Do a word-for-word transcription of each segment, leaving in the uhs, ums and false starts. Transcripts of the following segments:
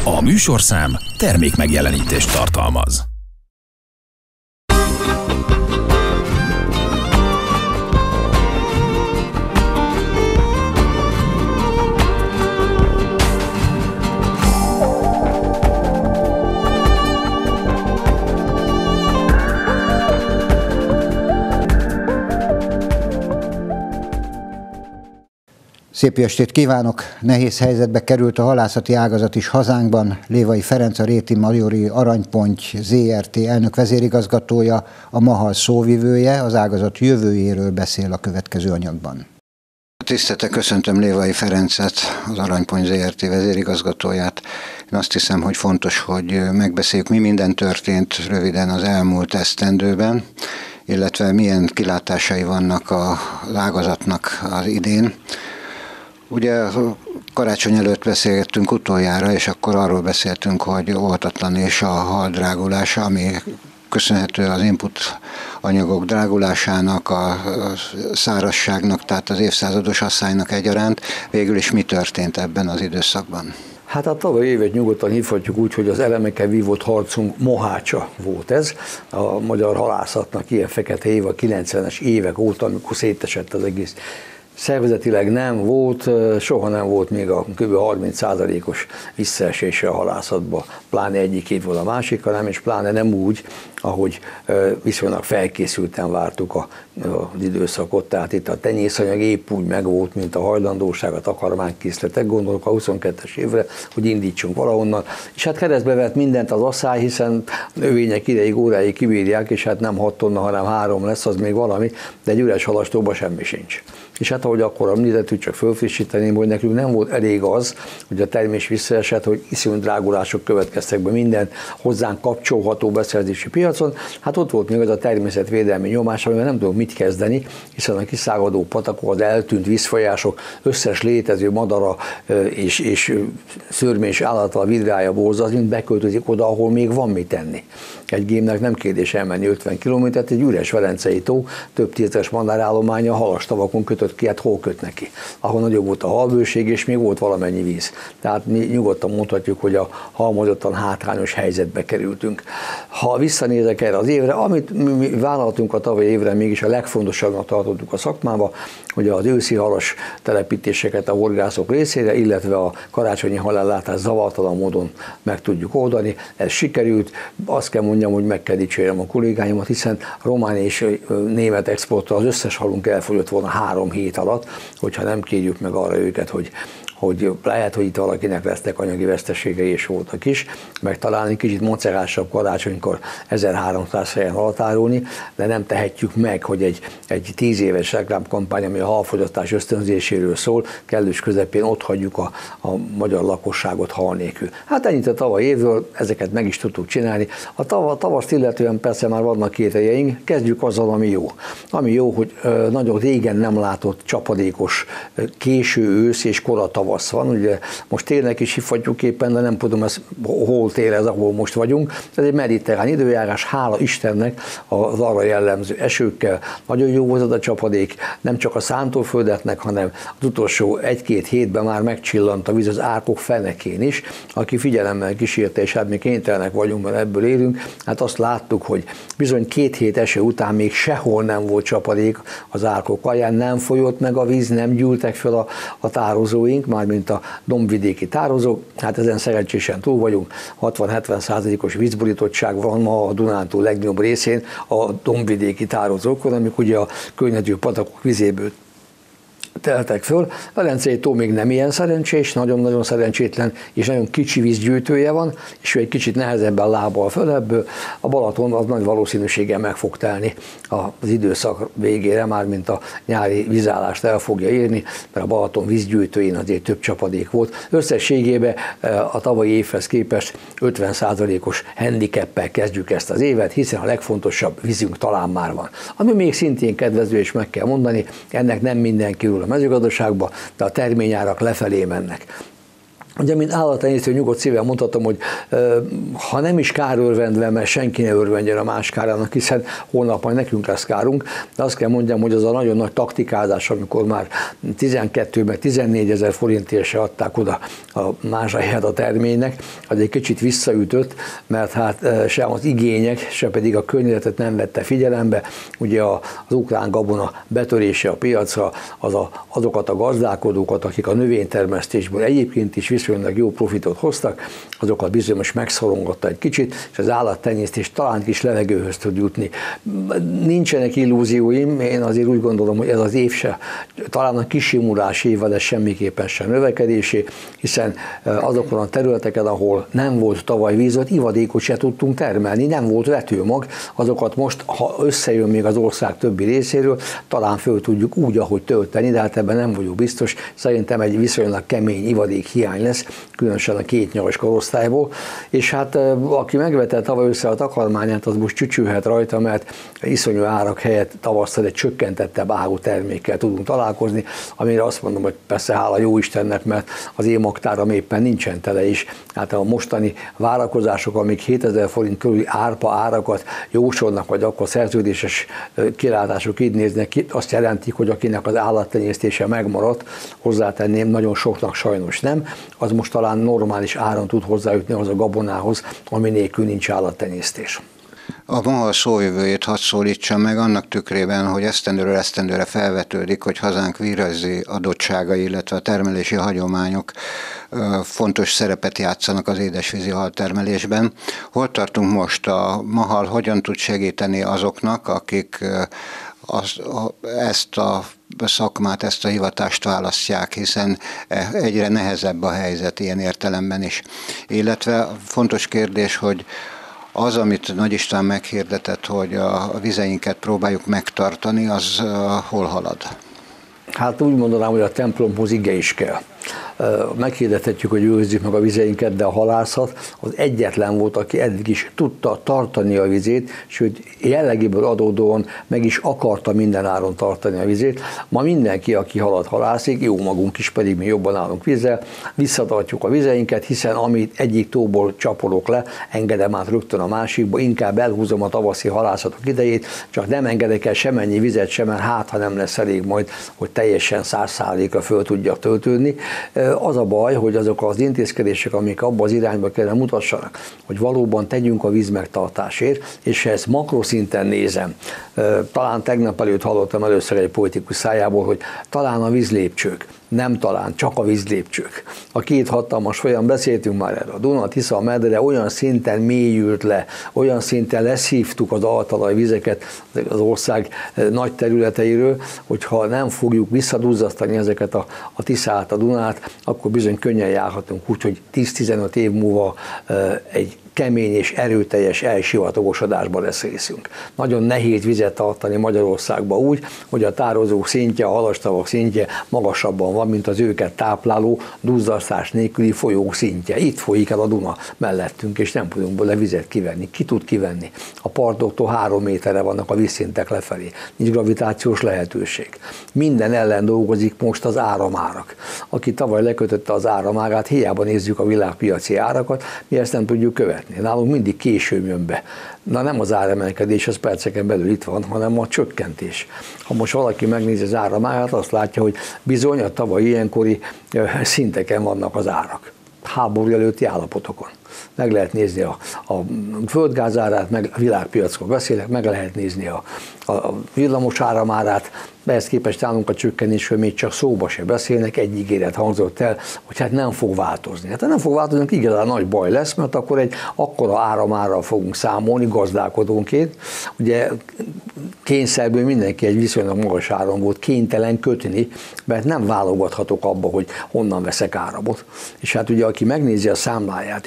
A műsorszám termékmegjelenítést tartalmaz. Szép estét kívánok! Nehéz helyzetbe került a halászati ágazat is hazánkban. Lévai Ferenc, a Réti Majori Aranyponty zé er té elnök vezérigazgatója, a Mahal szóvivője, az ágazat jövőjéről beszél a következő anyagban. Tisztelettel köszöntöm Lévai Ferencet, az Aranyponty zé er té vezérigazgatóját. Én azt hiszem, hogy fontos, hogy megbeszéljük, mi minden történt röviden az elmúlt esztendőben, illetve milyen kilátásai vannak az ágazatnak az idén. Ugye karácsony előtt beszélgettünk utoljára, és akkor arról beszéltünk, hogy oltatlan és a hal drágulása, ami köszönhető az input anyagok drágulásának, a szárazságnak, tehát az évszázados asszálynak egyaránt. Végül is mi történt ebben az időszakban? Hát a tavalyi évet nyugodtan hívhatjuk úgy, hogy az elemekkel vívott harcunk mohácsa volt ez. A magyar halászatnak ilyen fekete év a kilencvenes évek óta, amikor szétesett az egész. Szervezetileg nem volt, soha nem volt még a kb. harminc százalékos visszaesése a halászatba, pláne egyik évvel a másikra nem, és pláne nem úgy, ahogy viszonylag felkészülten vártuk az időszakot, tehát itt a tenyészanyag épp úgy megvolt, mint a hajlandóság, a takarmánykészletek, gondolok a huszonkettes évre, hogy indítsunk valahonnan, és hát keresztbe vett mindent az asszály, hiszen növények ideig, óráig kibírják, és hát nem hat tonna, hanem három lesz, az még valami, de egy üres halastóban semmi sincs. És hát ahogy akkor említettük, csak fölfrissíteném, hogy nekünk nem volt elég az, hogy a termés visszaesett, hogy iszonyú drágulások következtek be minden hozzánk kapcsolható beszerzési piacon. Hát ott volt még az a természetvédelmi nyomás, amivel nem tudunk mit kezdeni, hiszen a kiszágadó patakok, az eltűnt vízfolyások, összes létező madara és, és szörmés állata, a vidrája, borza, az mind beköltözik oda, ahol még van mit tenni. Egy gémnek nem kérdés elmenni ötven kilométert, egy üres velencei tó, több tízes madárállománya halastavakon kötött ki, hát hol köt neki? Ahol nagyobb volt a halbőség, és még volt valamennyi víz. Tehát mi nyugodtan mondhatjuk, hogy a halmozottan hátrányos helyzetbe kerültünk. Ha visszanézek erre az évre, amit mi vállaltunk a tavalyi évre, mégis a legfontosabbnak tartottuk a szakmába, hogy az őszi halas telepítéseket a horgászok részére, illetve a karácsonyi halállátást zavartalan módon meg tudjuk oldani. Ez sikerült, azt kell mondjam, hogy meg kell dicsérjem a kollégáimat, hiszen román és német exporttal az összes halunk elfogyott volna három hét alatt, hogyha nem kérjük meg arra őket, hogy hogy lehet, hogy itt valakinek lesznek anyagi veszteségei, és voltak is, meg talán kicsit mocerásabb karácsonykor ezerháromszáz helyen halatárolni, de nem tehetjük meg, hogy egy, egy tíz éves reklámkampány, ami a halfogyasztás ösztönzéséről szól, kellős közepén ott hagyjuk a, a magyar lakosságot hal nélkül. Hát ennyit a tavaly évről, ezeket meg is tudtuk csinálni. A tav- tavaszt illetően persze már vannak kételjeink, kezdjük azzal, ami jó. Ami jó, hogy nagyon régen nem látott csapadékos késő ősz és kora tavasz van, ugye most télnek is hívhatjuk éppen, de nem tudom, ez, hol tél ez, ahol most vagyunk. Ez egy mediterrán időjárás, hála Istennek az arra jellemző esőkkel. Nagyon jó volt a csapadék, nem csak a szántóföldetnek, hanem az utolsó egy-két hétben már megcsillant a víz az árkok fenekén is, aki figyelemmel kísérte, és hát mi kénytelenek vagyunk, mert ebből élünk, hát azt láttuk, hogy bizony két hét eső után még sehol nem volt csapadék az árkok alján, nem folyott meg a víz, nem gyűltek fel a, a tározóink, már mint a dombvidéki tározók, hát ezen szerencsésen túl vagyunk, hatvan-hetven százalékos vízborítottság van ma a Dunántúl legnagyobb részén a dombvidéki tározókon, amik ugye a környező patakok vizéből teltek föl. Velencei tó még nem ilyen szerencsés, nagyon-nagyon szerencsétlen, és nagyon kicsi vízgyűjtője van, és ő egy kicsit nehezebben lábal föl ebből. A Balaton az nagy valószínűséggel meg fog telni az időszak végére, már mint a nyári vízállást el fogja érni, mert a Balaton vízgyűjtőjén azért több csapadék volt. Összességében a tavalyi évhez képest ötven százalékos handicappel kezdjük ezt az évet, hiszen a legfontosabb vízünk talán már van. Ami még szintén kedvező, és meg kell mondani, ennek nem mindenki a mezőgazdaságba, de a terményárak lefelé mennek. Ugye, mint állattenyésztő, nyugodt szívvel mondhatom, hogy ha nem is kárőrvendve, mert senki ne örvendjen a más kárának, hiszen holnap majd nekünk lesz kárunk, de azt kell mondjam, hogy az a nagyon nagy taktikázás, amikor már tizenkét meg tizennégy ezer forintért se adták oda a más helyet a terménynek, az egy kicsit visszaütött, mert hát se az igények, se pedig a környezetet nem vette figyelembe. Ugye az ukrán gabona betörése a piacra, az a, azokat a gazdálkodókat, akik a növénytermesztésből egyébként is viszonylag jó profitot hoztak, azokat bizony most megszorongatta egy kicsit, és az állattenyésztés talán kis levegőhöz tud jutni. Nincsenek illúzióim, én azért úgy gondolom, hogy ez az év se, talán a kisimulás éve, de semmiképpen sem növekedésé, hiszen azokon a területeken, ahol nem volt tavaly víz, ott ivadékot se tudtunk termelni, nem volt vetőmag, azokat most, ha összejön még az ország többi részéről, talán föl tudjuk úgy, ahogy tölteni, de hát ebben nem vagyok biztos. Szerintem egy viszonylag kemény ivadék hiány lesz, különösen a két nyaras korosztályból, és hát aki megvette tavaly össze a takarmányát, az most csücsülhet rajta, mert iszonyú árak helyett tavasszal egy csökkentettebb áru termékkel tudunk találkozni, amire azt mondom, hogy persze hála jó Istennek, mert az én magtáram éppen nincsen tele is. Hát a mostani várakozások, amik hétezer forint körüli árpa árakat jósolnak, vagy akkor szerződéses kilátások így néznek ki, azt jelentik, hogy akinek az állattenyésztése megmaradt, hozzátenném, nagyon soknak sajnos nem, az most talán normális áron tud hozzájutni az a gabonához, ami nélkül nincs állattenyésztés. A mahal szóvivőjét hadd szólítsam meg annak tükrében, hogy esztendőről esztendőre felvetődik, hogy hazánk vízrajzi adottságai, illetve a termelési hagyományok fontos szerepet játszanak az édesvízi haltermelésben. Hol tartunk most? A mahal hogyan tud segíteni azoknak, akik az, a, ezt a szakmát, ezt a hivatást választják, hiszen egyre nehezebb a helyzet ilyen értelemben is. Illetve fontos kérdés, hogy az, amit Nagy István meghirdetett, hogy a vizeinket próbáljuk megtartani, az hol halad? Hát úgy mondanám, hogy a templomhoz ige is kell. Meghirdethetjük, hogy őrizzük meg a vizeinket, de a halászat az egyetlen volt, aki eddig is tudta tartani a vizét, sőt jellegéből adódóan meg is akarta minden áron tartani a vizét. Ma mindenki, aki halat halászik, jó magunk is, pedig mi jobban állunk vízzel, visszatartjuk a vizeinket, hiszen amit egyik tóból csapolok le, engedem át rögtön a másikba, inkább elhúzom a tavaszi halászatok idejét, csak nem engedek el semennyi vizet sem, mert hát, ha nem lesz elég majd, hogy teljesen száz százalékra föl tudjak töltődni. Az a baj, hogy azok az intézkedések, amik abba az irányba kellene mutassanak, hogy valóban tegyünk a vízmegtartásért, és ha ezt makroszinten nézem, talán tegnap előtt hallottam először egy politikus szájából, hogy talán a vízlépcsők, nem talán, csak a vízlépcsők. A két hatalmas folyam, beszéltünk már erről, a Duna, a Tisza, a Medre olyan szinten mélyült le, olyan szinten leszívtuk az altalaj vizeket az ország nagy területeiről, hogyha nem fogjuk visszaduzzasztani ezeket a, a Tiszát, a Dunát, akkor bizony könnyen járhatunk úgy, hogy tíz-tizenöt év múlva egy kemény és erőteljes elsivatagosodásban lesz részünk. Nagyon nehéz vizet tartani Magyarországban úgy, hogy a tározók szintje, a halastavak szintje magasabban van, mint az őket tápláló, duzzasztás nélküli folyók szintje. Itt folyik el a Duna mellettünk, és nem tudunk belőle vizet kivenni. Ki tud kivenni? A partoktól három méterre vannak a vízszintek lefelé. Nincs gravitációs lehetőség. Minden ellen dolgozik most az áramárak. Aki tavaly lekötötte az áramárát, hiába nézzük a világpiaci árakat, mi ezt nem tudjuk követni. Nálunk mindig később jön be. Na nem az áremelkedés, az perceken belül itt van, hanem a csökkentés. Ha most valaki megnézi az áramárát, azt látja, hogy bizony a tavaly ilyenkori szinteken vannak az árak. Háború előtti állapotokon. Meg lehet nézni a, a földgázárát, meg a világpiacról beszélek, meg lehet nézni a, a villamos áramárát, ehhez képest nálunk a csökkenésről még csak szóba se beszélnek, egy ígéret hangzott el, hogy hát nem fog változni. Hát nem fog változni, igazán nagy baj lesz, mert akkor egy akkora áramárral fogunk számolni gazdálkodónként. Ugye kényszerből mindenki egy viszonylag magas áron volt kénytelen kötni, mert nem válogathatok abba, hogy honnan veszek áramot. És hát ugye aki megnézi a számláját, és mi ezt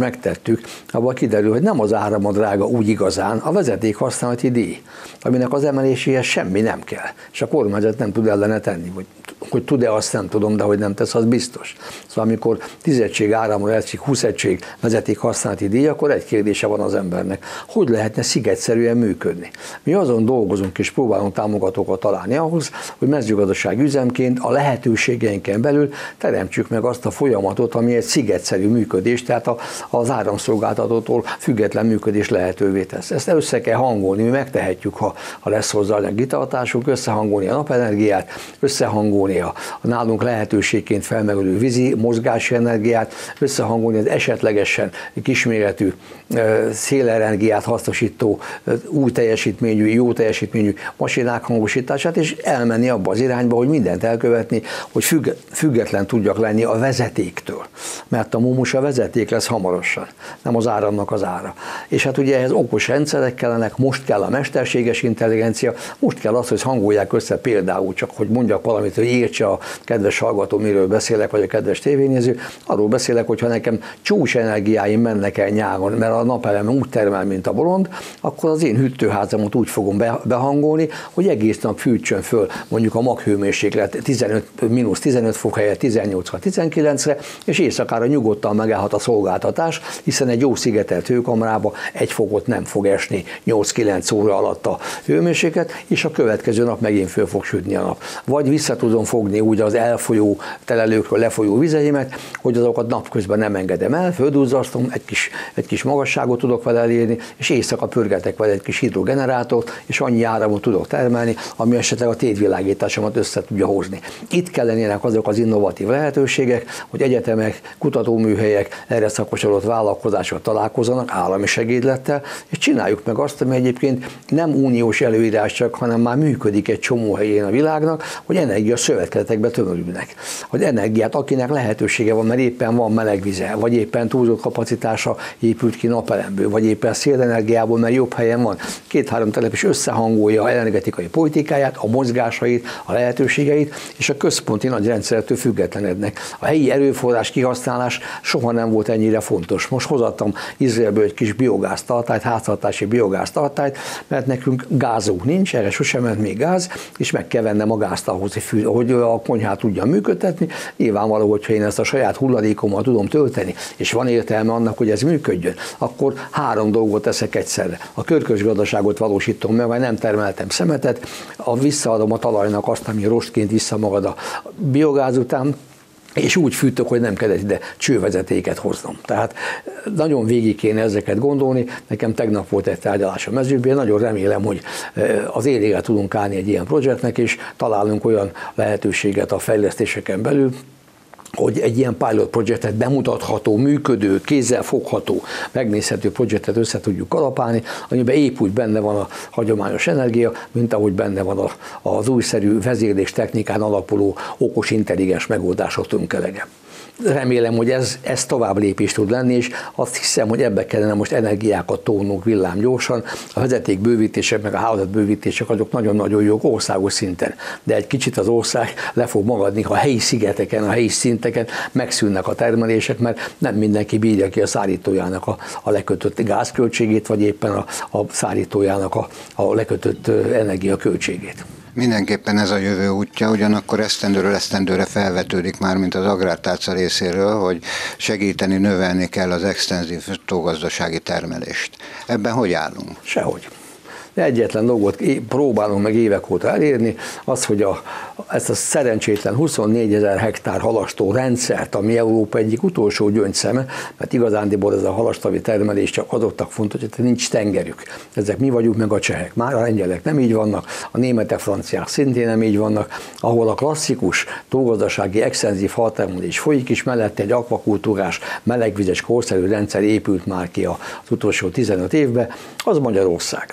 megtettük, abban kiderül, hogy nem az áram a drága úgy igazán, a vezetékhasználati díj, aminek az emeléséhez semmi nem kell, és a kormányzat nem tud ellene tenni, hogy, hogy tud-e, azt nem tudom, de hogy nem tesz, az biztos. Szóval amikor tíz egység áramra egység, húsz egység vezetékhasználati díj, akkor egy kérdése van az embernek, hogy lehetne szigetszerűen működni. Mi azon dolgozunk és próbálunk támogatókat találni ahhoz, hogy mezőgazdasági üzemként a lehetőségeinken belül teremtsük meg azt a folyamatot, ami egy szigetszerű működés, tehát az áramszolgáltatótól független működés lehetővé tesz. Ezt össze kell hangolni, mi megtehetjük, ha, ha lesz hozzá anyagkitartásunk, összehangolni a napenergiát, összehangolni a, a nálunk lehetőségként felmerülő vízi mozgási energiát, összehangolni az esetlegesen kisméretű szélenergiát hasznosító új teljesítményű, jó teljesítményű masinák hangosítását, és elmenni abba az irányba, hogy mindent elkövetni, hogy független tudjak lenni a vezetéktől. Mert a mumus a vezeték lesz hamarosan, nem az áramnak az ára. És hát ugye ehhez okos rendszerek kellenek, most kell a mesterséges intelligencia, most kell az, hogy hangolják össze például, csak hogy mondjak valamit, hogy értse a kedves hallgató, miről beszélek, vagy a kedves tévénéző, arról beszélek, hogyha nekem csúcs energiáim mennek el nyáron, mert a napelem úgy termel, mint a bolond, akkor az én hűtőházamat úgy fogom behangolni, hogy egész nap fűtsön föl mondjuk a maghőmérséklet tizenöt, mínusz tizenöt fok helyett tizennyolcra, tizenkilencre, és éjszakára nyugodtan megállhat a szolgáltatás, hiszen egy jó szigetelt hőkamrába egy fokot nem fog esni nyolc-kilenc óra alatt a hőmérséklet, és a következő nap megint föl fog sütni a nap. Vagy vissza tudom fogni úgy az elfolyó telelőkről lefolyó vizeimet, hogy azokat napközben nem engedem el, földúzzasztom, egy kis, egy kis magasságot tudok vele elérni, és éjszaka pörgetek vele egy kis hidrogenerátort, és annyi áramot tudok termelni, ami esetleg a tétvilágításomat össze tudja hozni. Itt kellenének azok az innovatív lehetőségek, hogy egyetemek, kutatóműhelyek, erre szakosodott vállalkozások találkozzanak állami segédlettel, és csináljuk meg azt, ami egyébként nem uniós előírás csak, hanem már működik egy csomó helyén a világnak, hogy energia szövetkezetekbe tömörülnek. Hogy energiát, akinek lehetősége van, mert éppen van meleg vize, vagy éppen túlzott kapacitása épült ki napelemből, vagy éppen szélenergiából, mert jobb helyen van. Két-három település összehangolja a energetikai politikáját, a mozgásait, a lehetőségeit, és a központi nagy rendszerektől függetlenednek. A helyi erőforrás kihasználás soha nem volt ennyire fontos. Most hozattam Izraelből egy kis biogáztartályt, háztartási biogáztartályt, mert nekünk gázunk nincs, erre sosem ment még gáz, és meg kell vennem a gázt ahhoz, hogy a konyhát tudjam működtetni. Nyilvánvaló, hogyha én ezt a saját hulladékommal tudom tölteni, és van értelme annak, hogy ez működjön, akkor három dolgot teszek egyszerre. A körkös gazdaságot valósítom meg, vagy nem termeltem szemetet, a visszaadom a talajnak azt, ami rostként visszamagad a biogáz után, és úgy fűtök, hogy nem kellett ide csővezetéket hoznom. Tehát nagyon végig kéne ezeket gondolni. Nekem tegnap volt egy tárgyalás a mezőben, nagyon remélem, hogy az élére tudunk állni egy ilyen projektnek, és találunk olyan lehetőséget a fejlesztéseken belül, hogy egy ilyen pilot projektet, bemutatható, működő, kézzel fogható, megnézhető projektet össze tudjuk kalapálni, amiben épp úgy benne van a hagyományos energia, mint ahogy benne van az újszerű vezérlés technikán alapuló okos, intelligens megoldások tudunk eleget. Remélem, hogy ez, ez tovább lépés tud lenni, és azt hiszem, hogy ebbe kellene most energiákat tolnunk villám gyorsan. A vezeték bővítések, meg a hálózat bővítések azok nagyon-nagyon jók országos szinten, de egy kicsit az ország le fog magadni, ha a helyi szigeteken, a helyi szinteken megszűnnek a termelések, mert nem mindenki bírja ki a szállítójának a, a lekötött gázköltségét, vagy éppen a, a szállítójának a, a lekötött energiaköltségét. Mindenképpen ez a jövő útja, ugyanakkor esztendőről esztendőre felvetődik már, mint az agrártárca részéről, hogy segíteni, növelni kell az extenzív tógazdasági termelést. Ebben hogy állunk? Sehogy. De egyetlen dolgot próbálunk meg évek óta elérni, az, hogy a, ezt a szerencsétlen huszonnégyezer hektár halastó rendszert, ami Európa egyik utolsó gyöngyszeme, mert igazándiból ez a halastavi termelés csak azoknak fontos, hogy nincs tengerük. Ezek mi vagyunk, meg a csehek. Már a lengyelek nem így vannak, a németek, franciák szintén nem így vannak, ahol a klasszikus tógazdasági extenzív haltermelés folyik is, mellette egy akvakultúrás, melegvizes, korszerű rendszer épült már ki az utolsó tizenöt évben, az Magyarország. Most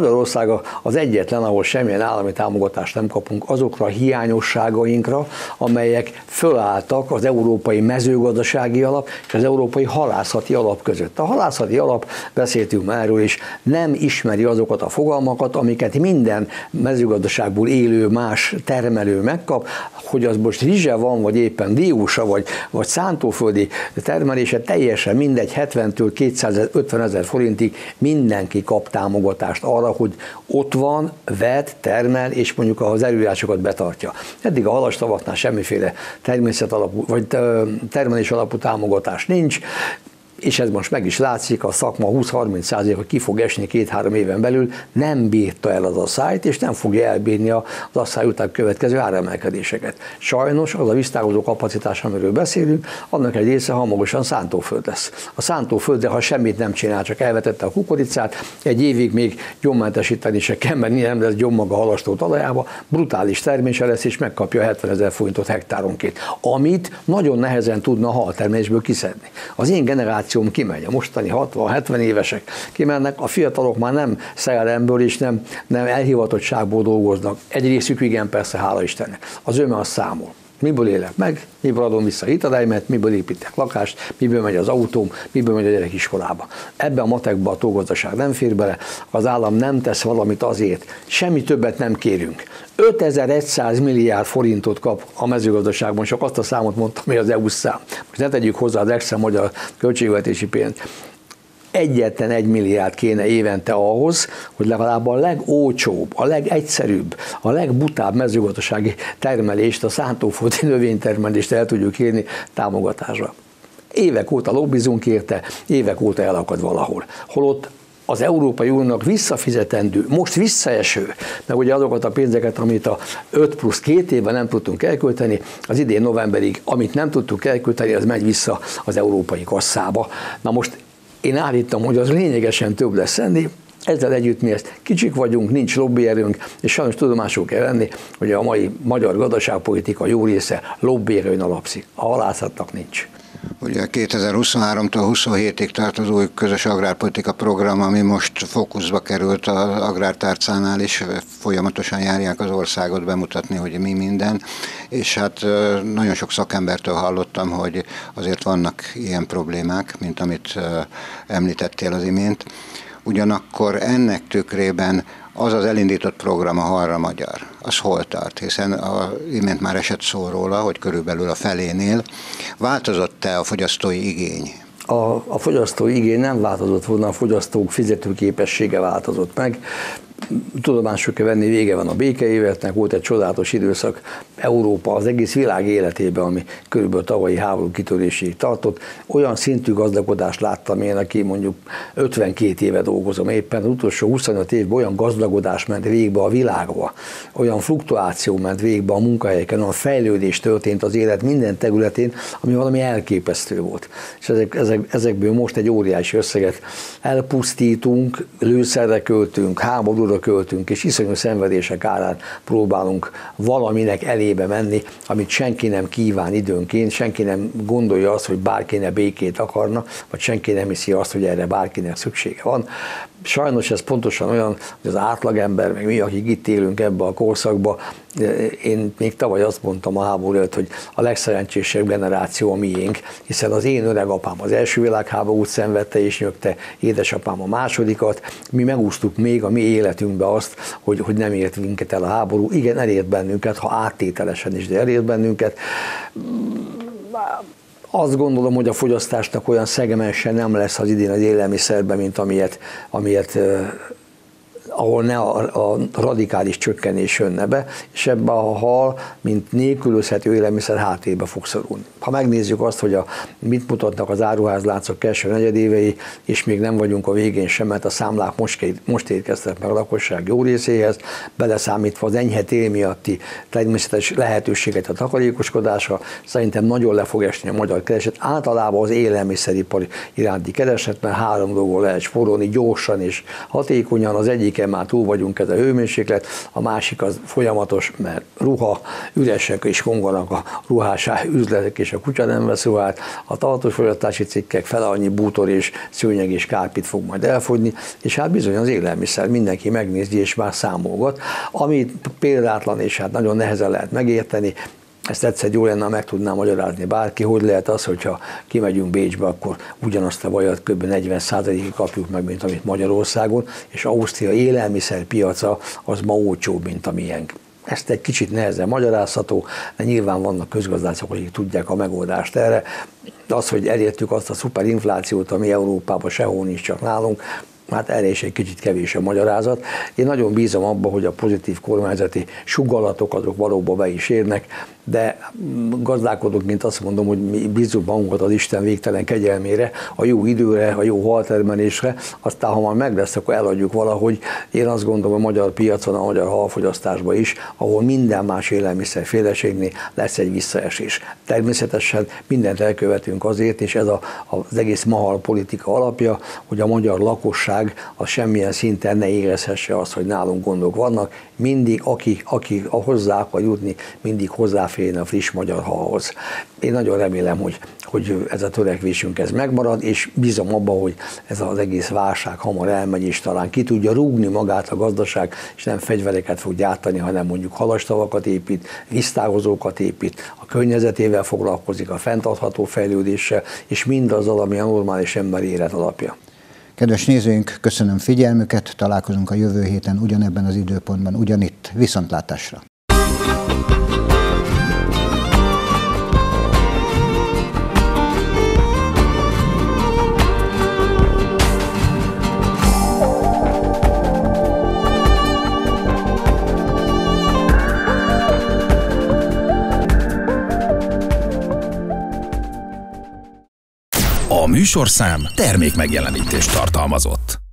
Magyarország az egyetlen, ahol semmilyen állami támogatást nem kapunk azokra a hiányosságainkra, amelyek fölálltak az európai mezőgazdasági alap és az európai halászati alap között. A halászati alap, beszéltünk már erről is, nem ismeri azokat a fogalmakat, amiket minden mezőgazdaságból élő más termelő megkap, hogy az most rizse van, vagy éppen diósa, vagy, vagy szántóföldi termelése, teljesen mindegy, hetventől kétszázötven ezer forintig mindenki kap támogatást arra, hogy ott van, vet, termel, és mondjuk az előírásokat betartja. Eddig a halastavaknál semmiféle természet alapú, vagy termelés alapú támogatás nincs, és ez most meg is látszik, a szakma húsz-harminc százaléka ki fog esni két-három éven belül, nem bírta el az asszályt, és nem fogja elbírni az asszály után következő áremelkedéseket. Sajnos az a víztároló kapacitás, amiről beszélünk, annak egy része hamarosan szántóföld lesz. A szántóföldre, ha semmit nem csinál, csak elvetette a kukoricát, egy évig még gyommentesíteni se kell, mert nem lesz gyommaga halastó talajába, brutális termése lesz, és megkapja hetven ezer forintot hektáronként, amit nagyon nehezen tudna a haltermésből kiszedni. Az én generáció kimegy, a mostani hatvan-hetven évesek kimennek, a fiatalok már nem szerelemből és nem, nem elhivatottságból dolgoznak. Egy részük igen, persze, hála Istennek. Az öme az számol. Miből élek meg, miből adom vissza a hiteleimet, miből építek lakást, miből megy az autóm, miből megy a gyerek iskolába. Ebbe a matekba a tógazdaság nem fér bele, az állam nem tesz valamit azért, semmi többet nem kérünk. ötezer-száz milliárd forintot kap a mezőgazdaságban, csak azt a számot mondtam, hogy az é u szám. Most ne tegyük hozzá az extra magyar költségvetési pénzt. Egyetlen egy milliárd kéne évente ahhoz, hogy legalább a legolcsóbb, a legegyszerűbb, a legbutább mezőgazdasági termelést, a szántóföldi növénytermelést el tudjuk érni támogatásra. Évek óta lobbizunk érte, évek óta elakad valahol. Holott az Európai Uniónak visszafizetendő, most visszaeső, meg ugye azokat a pénzeket, amit a öt plusz két évben nem tudtunk elkölteni, az idén novemberig, amit nem tudtuk elkölteni, az megy vissza az európai kasszába. Na most én állítom, hogy az lényegesen több lesz enni, ezzel együtt mi ezt kicsik vagyunk, nincs lobbyerőnk, és sajnos tudomásul kell venni, hogy a mai magyar gazdaságpolitika jó része lobbyerőn alapszik. A halászatnak nincs. Ugye kétezer-huszonháromtól huszonhétig tart az új közös agrárpolitika program, ami most fókuszba került az agrártárcánál is, folyamatosan járják az országot bemutatni, hogy mi minden, és hát nagyon sok szakembertől hallottam, hogy azért vannak ilyen problémák, mint amit említettél az imént. Ugyanakkor ennek tükrében az az elindított program, a Halra Magyar, az hol tart? Hiszen a, imént már esett szó róla, hogy körülbelül a felénél. Változott-e a fogyasztói igény? A, a fogyasztói igény nem változott volna, a fogyasztók fizetőképessége változott meg. Tudomásul kell venni, vége van a békeévetnek, volt egy csodálatos időszak Európa, az egész világ életében, ami körülbelül tavalyi háború kitöréséig tartott. Olyan szintű gazdagodást láttam én, aki mondjuk ötvenkét éve dolgozom éppen, az utolsó huszonöt évben olyan gazdagodás ment végbe a világba, olyan fluktuáció ment végbe a munkahelyeken, olyan fejlődés történt az élet minden területén, ami valami elképesztő volt. És ezek, ezek, ezekből most egy óriási összeget elpusztítunk, lőszerre költünk, háborúra költünk, és iszonyú szenvedések árán próbálunk valaminek elébe menni, amit senki nem kíván időnként, senki nem gondolja azt, hogy bárkinek békét akarna, vagy senki nem hiszi azt, hogy erre bárkinek szüksége van. Sajnos ez pontosan olyan, hogy az átlagember, meg mi, akik itt élünk ebbe a korszakba, én még tavaly azt mondtam a háború előtt, hogy a legszerencsésebb generáció a miénk, hiszen az én öregapám az első világháborút szenvedte és nyögte, édesapám a másodikat, mi megúsztuk még a mi életünkbe azt, hogy, hogy nem ért minket el a háború. Igen, elért bennünket, ha áttételesen is, de elért bennünket. Azt gondolom, hogy a fogyasztásnak olyan szegmense nem lesz az idén az élelmiszerben, mint amilyet, amilyet ahol ne a, a radikális csökkenés jönne be, és ebbe a hal, mint nélkülözhető élelmiszer háttérbe fog szorulni. Ha megnézzük azt, hogy a, mit mutatnak az áruházláncok első negyedévei, és még nem vagyunk a végén sem, mert a számlák most, most érkeztek meg a lakosság jó részéhez, beleszámítva az enyhe tél miatti természetes lehetőséget a takarékoskodásra, szerintem nagyon le fog esni a magyar kereset. Általában az élelmiszeripar iránti kereset, mert három dolgon lehet spórolni gyorsan és hatékonyan, az egyik egyiken már túl vagyunk, ez a hőmérséklet, a másik az folyamatos, mert ruha, üresek és konganak a ruhás üzletek, és a kutya nem vesz ruhát, a tartós fogyasztási cikkek fele annyi bútor és szőnyeg és kárpit fog majd elfogyni, és hát bizony az élelmiszer mindenki megnézi és már számolgat, ami példátlan és hát nagyon nehezen lehet megérteni. Ezt egyszer jó lenne, meg tudná magyarázni bárki, hogy lehet az, hogyha kimegyünk Bécsbe, akkor ugyanazt a vajat kb. negyven százalékig kapjuk meg, mint amit Magyarországon, és Ausztria élelmiszerpiaca az ma olcsóbb, mint amilyen. Ezt egy kicsit nehezen magyarázható, de nyilván vannak közgazdászok, akik tudják a megoldást erre. De az, hogy elértük azt a szuperinflációt, ami Európában sehol nincs, csak nálunk, hát erre is egy kicsit kevés a magyarázat. Én nagyon bízom abban, hogy a pozitív kormányzati sugallatok azok valóban be is érnek, de gazdálkodok, mint azt mondom, hogy mi bízzuk magunkat az Isten végtelen kegyelmére, a jó időre, a jó haltermelésre, aztán ha már meg lesz, akkor eladjuk valahogy. Én azt gondolom, a magyar piacon, a magyar halfogyasztásban is, ahol minden más élelmiszerféleségnél lesz egy visszaesés. Természetesen mindent elkövetünk azért, és ez a, az egész mahal politika alapja, hogy a magyar lakosság az semmilyen szinten ne érezhesse azt, hogy nálunk gondok vannak. Mindig, aki, aki hozzá akar jutni, mindig hozzáférjen a friss magyar halhoz. Én nagyon remélem, hogy, hogy ez a törekvésünk ez megmarad, és bízom abban, hogy ez az egész válság hamar elmegy, és talán ki tudja rúgni magát a gazdaság, és nem fegyvereket fog gyártani, hanem mondjuk halastavakat épít, víztávozókat épít, a környezetével foglalkozik, a fenntartható fejlődéssel, és mindazzal, ami a normális emberi élet alapja. Kedves nézőink, köszönöm figyelmüket, találkozunk a jövő héten ugyanebben az időpontban, ugyanitt. Viszontlátásra! A műsorszám termék megjelenítést tartalmazott.